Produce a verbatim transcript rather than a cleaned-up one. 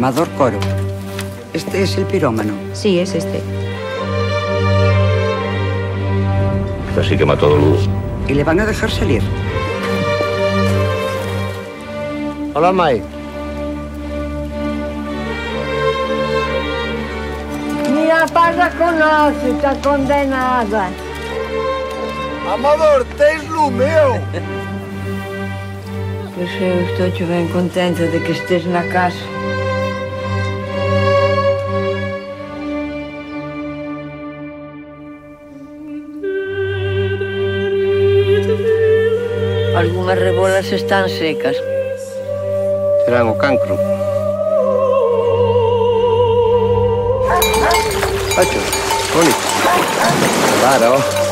Amador Coro. Este es el pirómano. Sí, es este. Este sí que mató a luz. ¿Y le van a dejar salir? Hola, Mai. Mira, pasa con nós, está condenada. Amador, tens lume, eu? Pois eu estou bem contente de que estés na casa. Algunas rebolas están secas. Serán o cancro. Ocho, bonito. Claro.